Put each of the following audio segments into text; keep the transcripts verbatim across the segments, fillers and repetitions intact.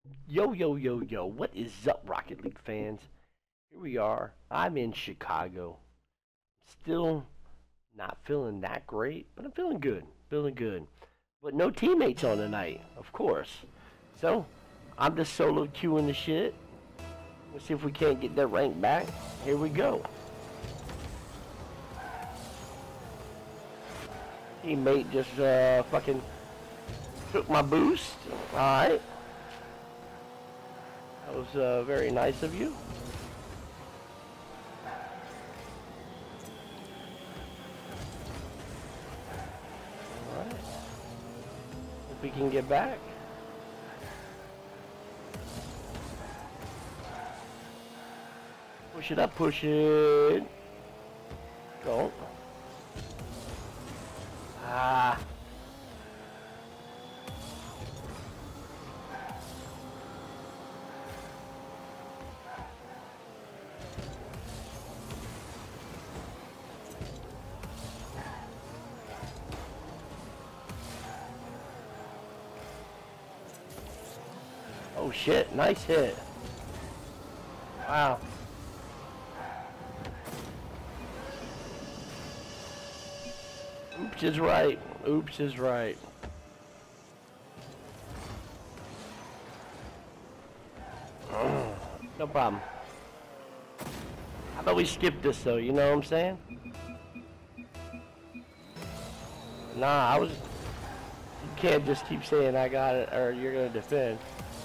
Yo, yo, yo, yo, what is up, Rocket League fans? Here we are. I'm in Chicago. Still not feeling that great, but I'm feeling good. Feeling good. But no teammates on tonight, of course. So, I'm just solo queuing the shit. Let's see if we can't get that rank back. Here we go. Teammate just uh, fucking took my boost. Alright. That was uh, very nice of you. Alright. If we can get back. Push it up, push it. Don't. Ah. Oh shit, nice hit. Wow. Oops is right. Oops is right. No problem. How about we skip this though, you know what I'm saying? Nah, I was... You can't just keep saying I got it or you're gonna defend.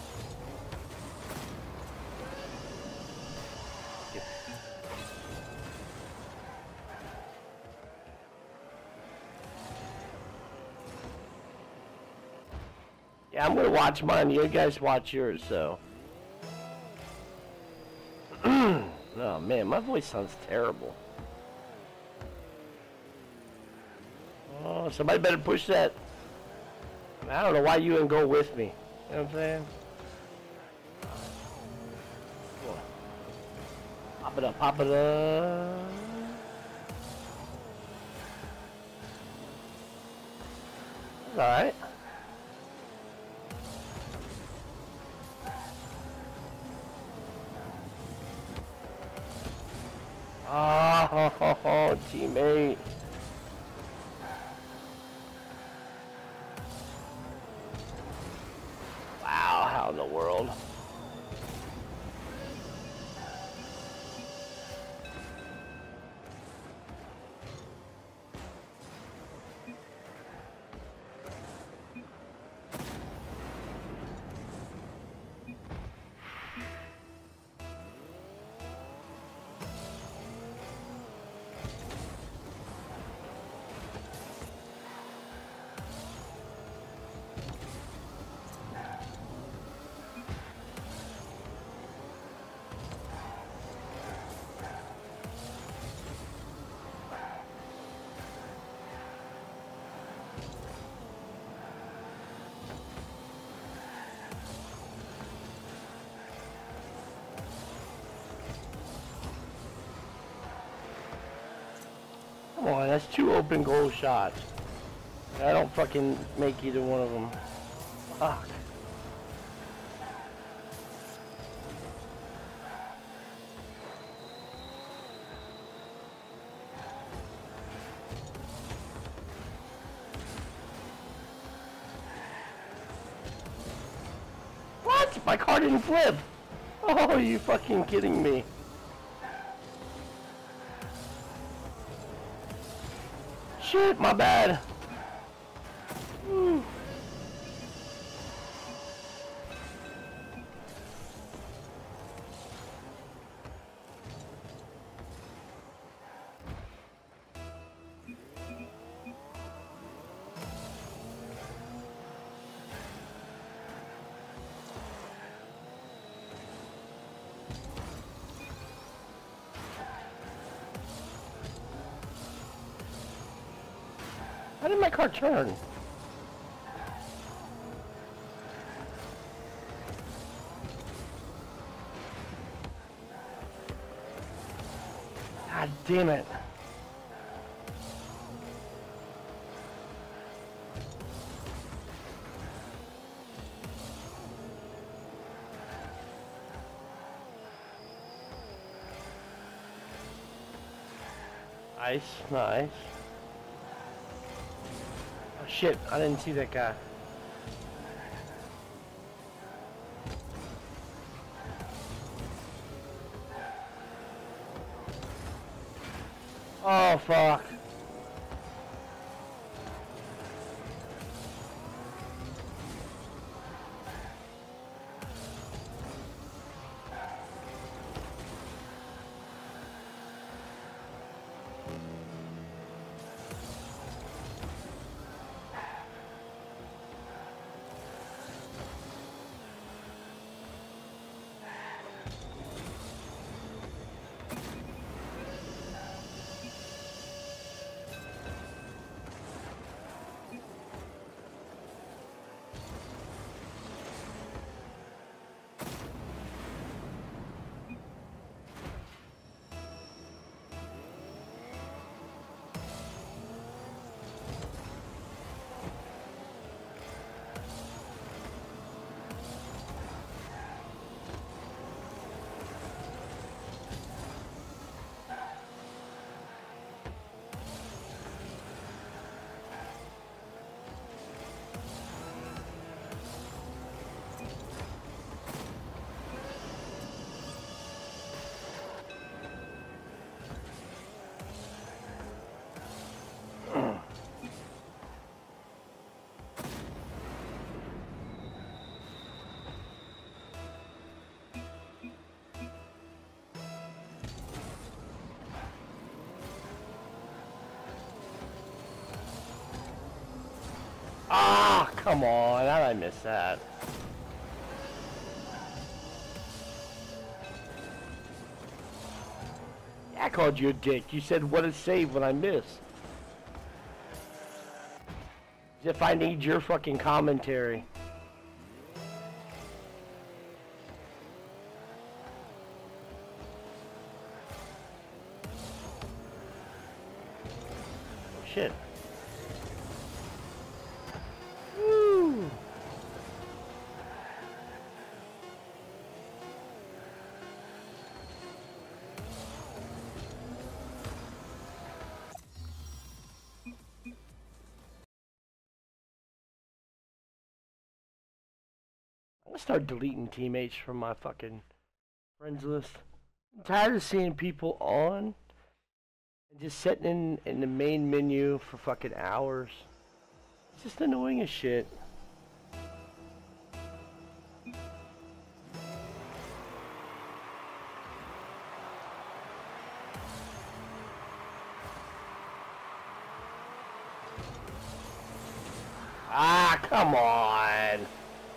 Yeah, I'm gonna watch mine. You guys watch yours, so. Oh man, my voice sounds terrible. Oh, somebody better push that. I don't know why you didn't go with me. You know what I'm saying? Cool. Pop it up, pop it up. That's alright. Oh, teammate. Wow, how in the world? Come on, that's two open goal shots. I don't fucking make either one of them. Fuck. What? My car didn't flip. Oh, are you fucking kidding me? Shit, my bad. Whew. How did my car turn? God damn it. Nice, nice. Oh shit, I didn't see that guy. Oh fuck. Ah, come on, how did I miss that? I called you a dick. You said what a save when I miss. As if I need your fucking commentary. Shit. Woo. I'm gonna start deleting teammates from my fucking friends list. I'm tired of seeing people on and just sitting in, in the main menu for fucking hours. It's just annoying as shit. Ah, come on.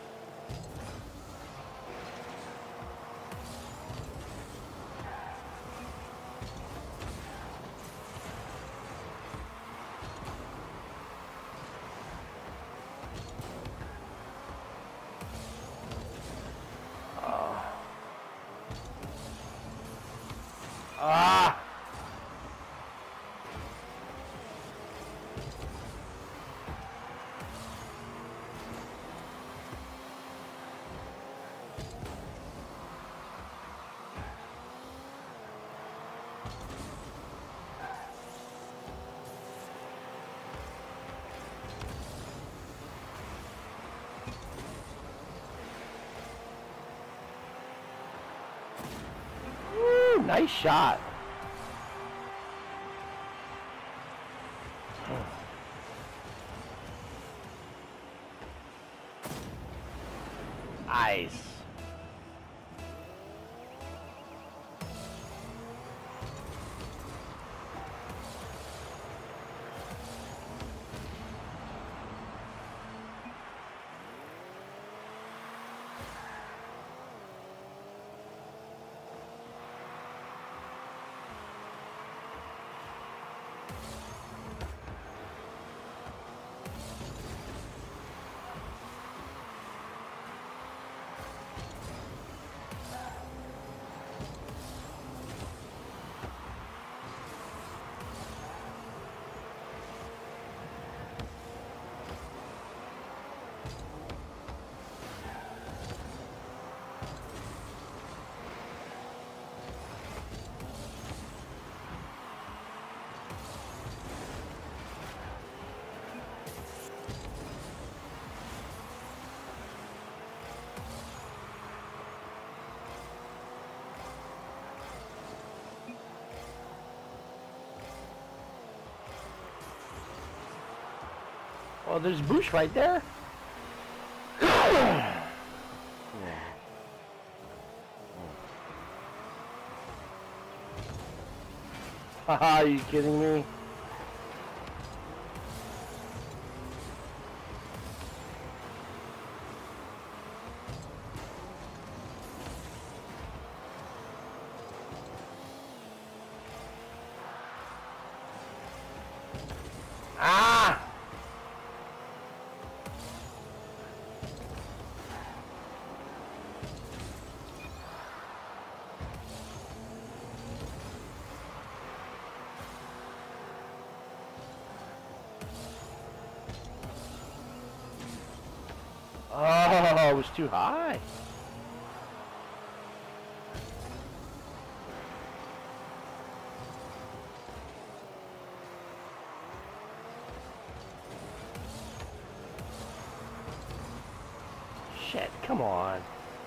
Ah! Woo, nice shot. Nice. Oh, there's Bush right there. Yeah. Haha, are you kidding me? Ah! Oh, it was too high. Shit, come on.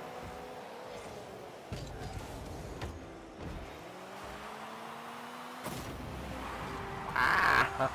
Ah!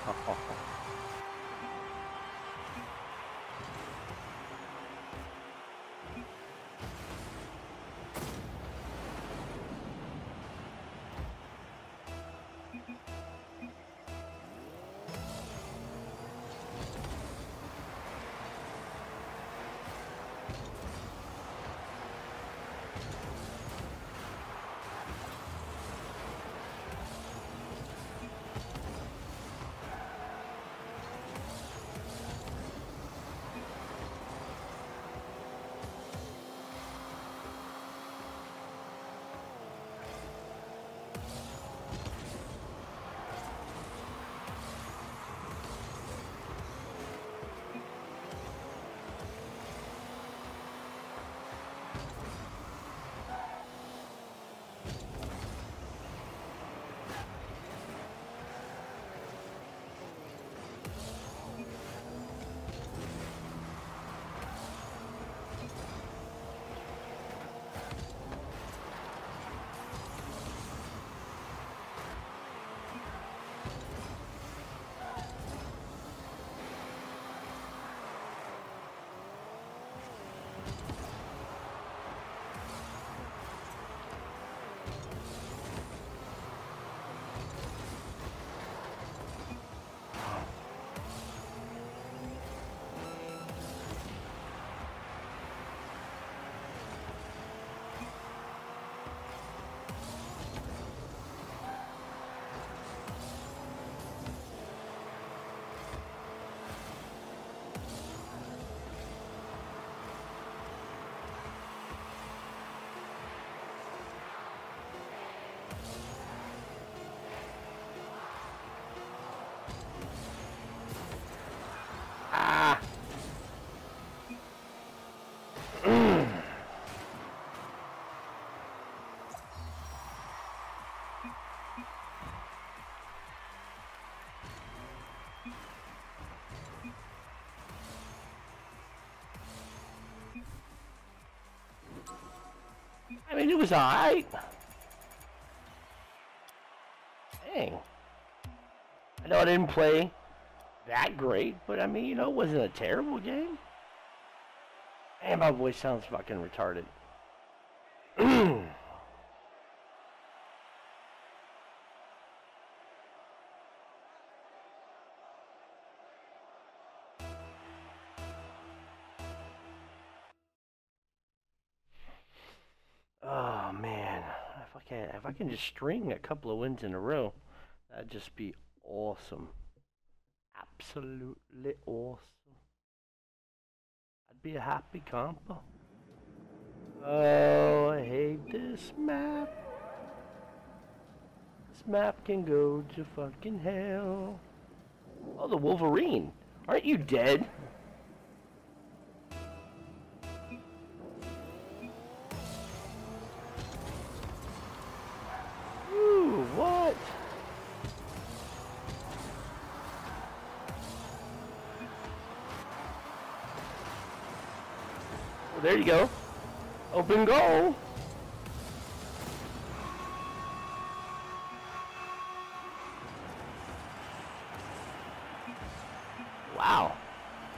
Ah! I mean, it was alright. Dang. I know I didn't play that great, but I mean, you know, it wasn't a terrible game. And my voice sounds fucking retarded. Oh man, if I can, if I can just string a couple of wins in a row, that'd just be awesome. Absolutely awesome. I'd be a happy camper. Oh, I hate this map. This map can go to fucking hell. Oh, the Wolverine. Aren't you dead? Ooh, what? Well, there you go. Open goal. Wow.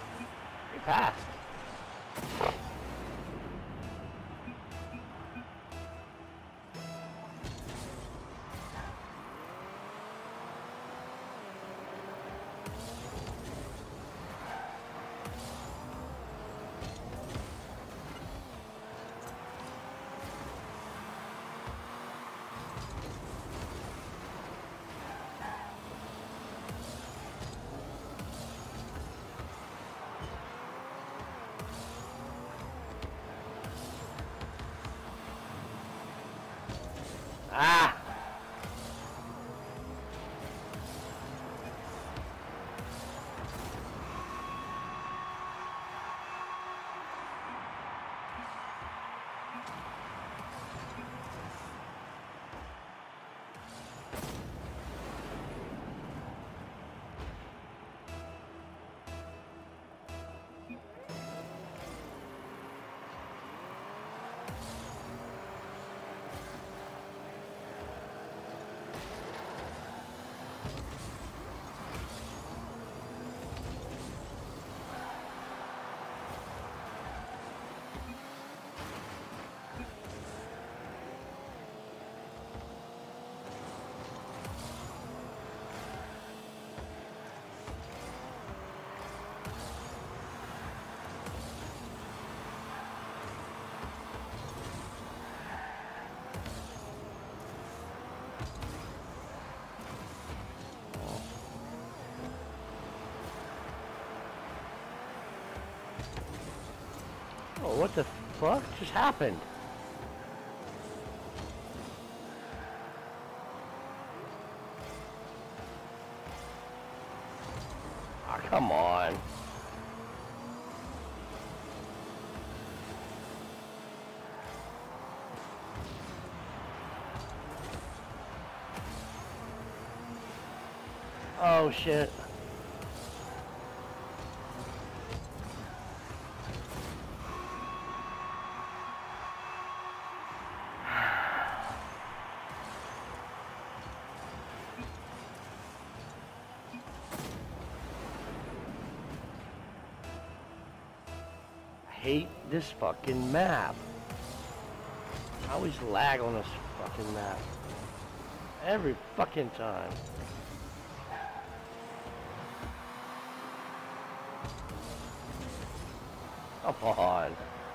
Ah! Oh, what the fuck just happened? Ah, oh, come on. Oh shit. I hate this fucking map. I always lag on this fucking map. Every fucking time. Come on.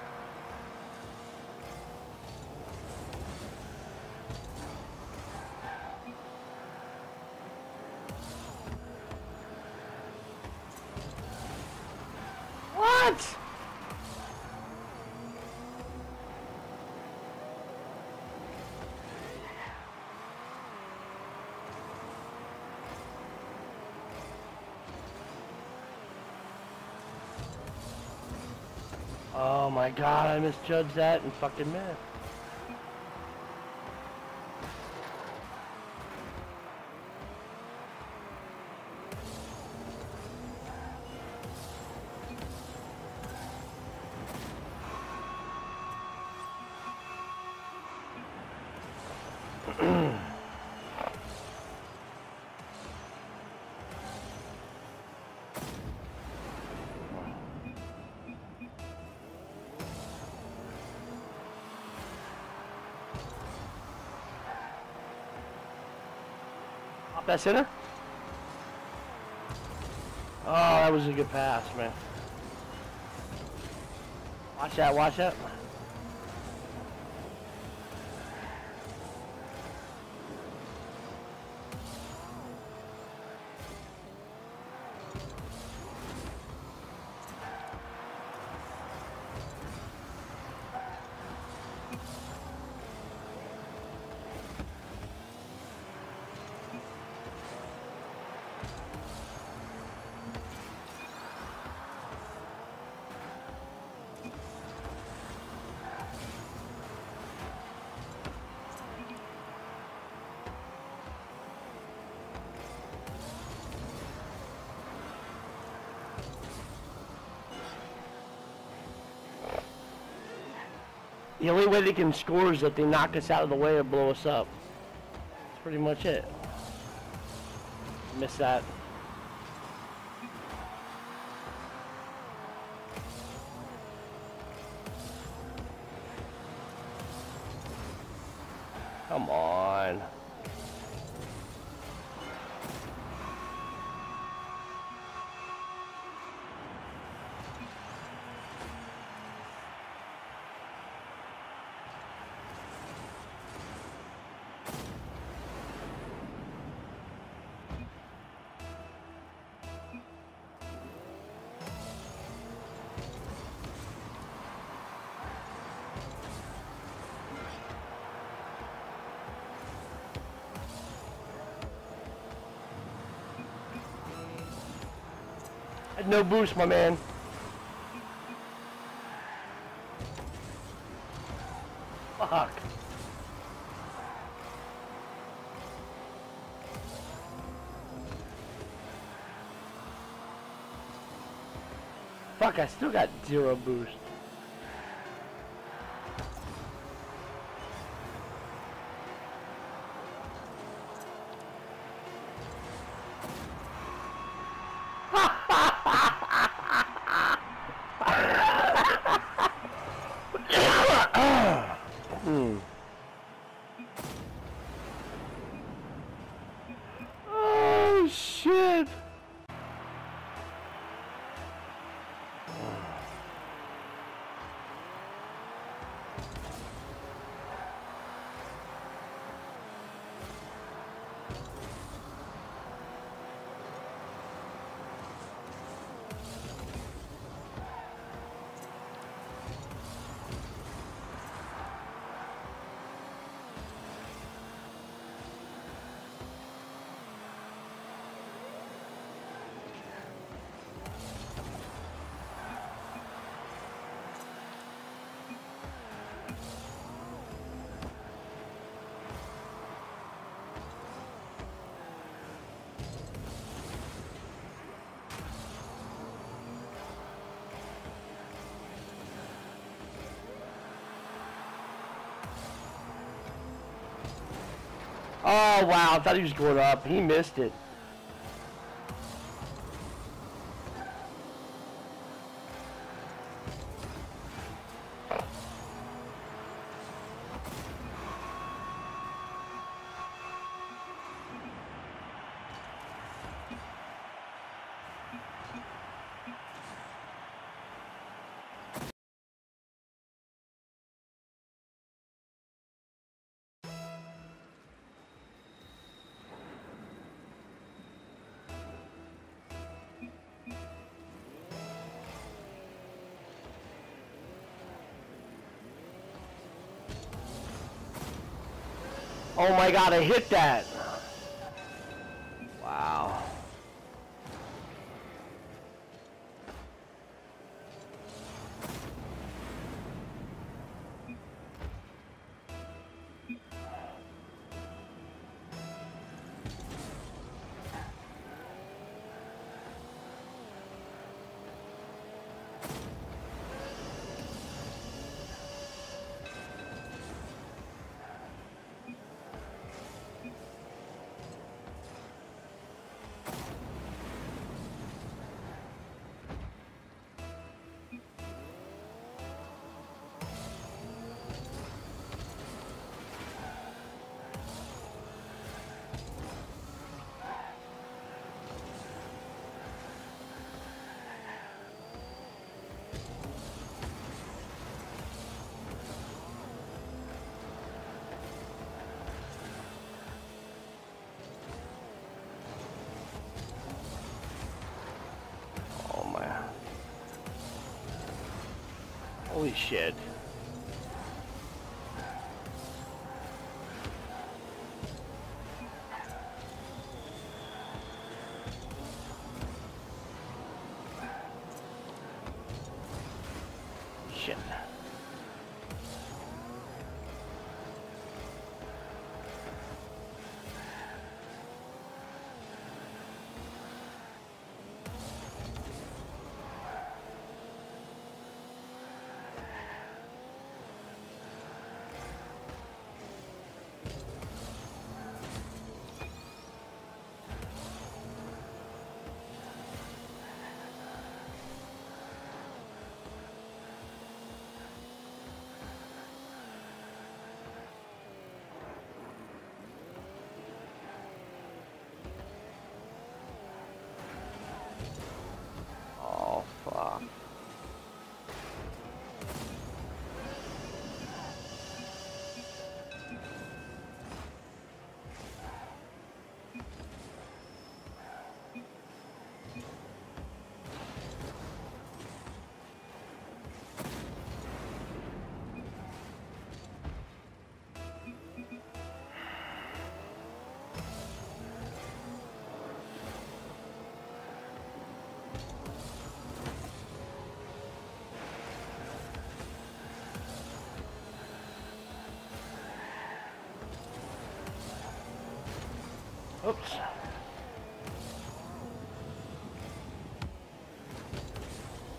What? Oh my god, I misjudged that and fucking missed. That center? Oh, that was a good pass, man. Watch that, watch that. The only way they can score is if they knock us out of the way or blow us up. That's pretty much it. Miss that. Come on. Had no boost, my man. Fuck. Fuck, I still got zero boost. Hmm. Oh shit. Oh wow, I thought he was going up. He missed it. Oh my god, I hit that. Wow. Holy shit. Shit.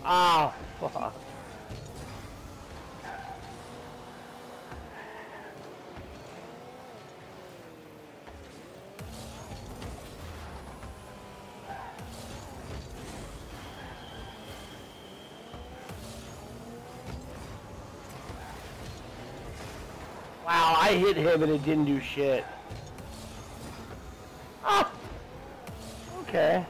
Ah, fuck. Wow, I hit him and it didn't do shit. Ah! Okay.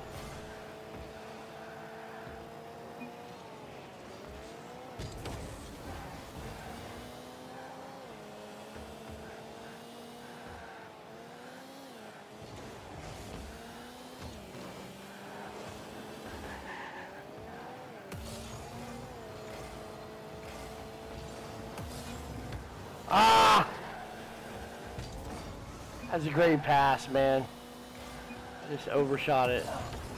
Ah! That's a great pass, man. I just overshot it.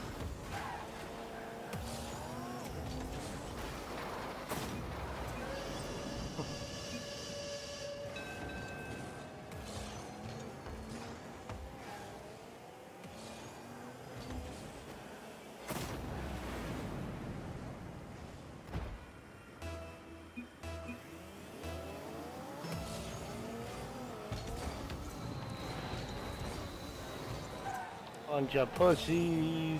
Bunch of pussies.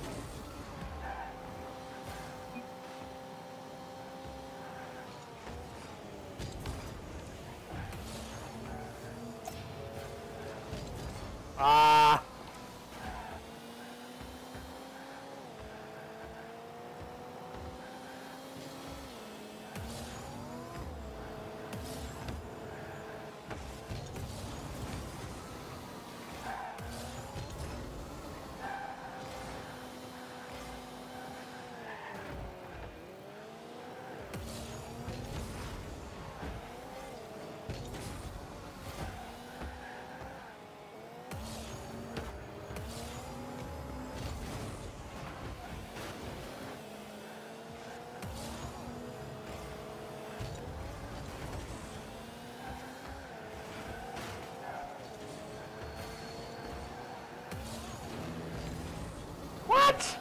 Ah. What?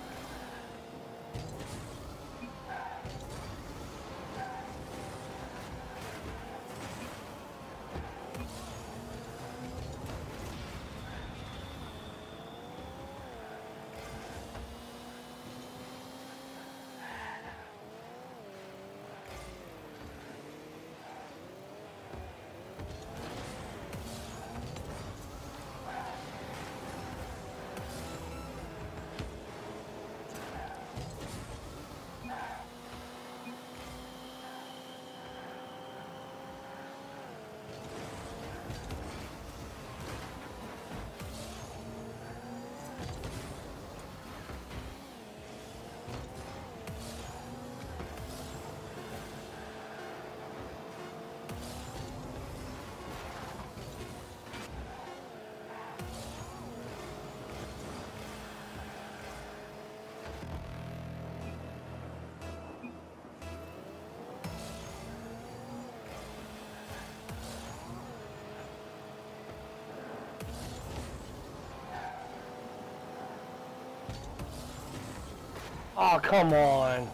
Oh, come on.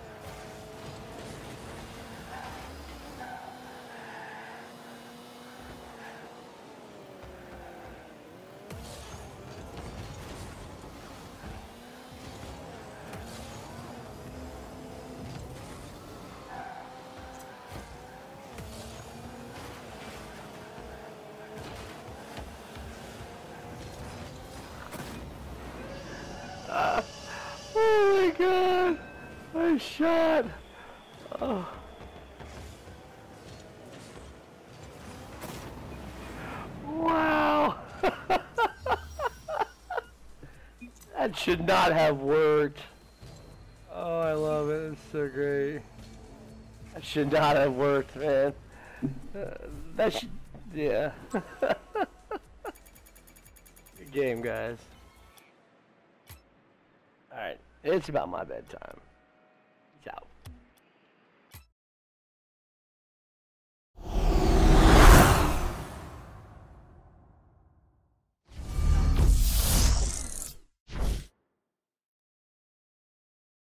Uh, oh my god. I shot. Oh. Wow. That should not have worked. Oh, I love it. It's so great. That should not have worked, man. Uh, that should, yeah. Good game, guys. Alright, it's about my bedtime. Peace out.